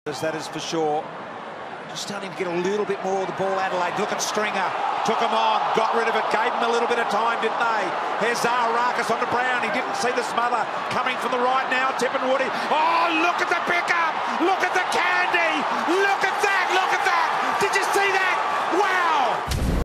That is for sure. Just starting to get a little bit more of the ball, Adelaide. Look at Stringer. Took him on, got rid of it, gave him a little bit of time, didn't they? Here's Zaharakis onto Brown. He didn't see the smother coming from the right now. Tippenwoody. Oh, look at the pickup. Look at the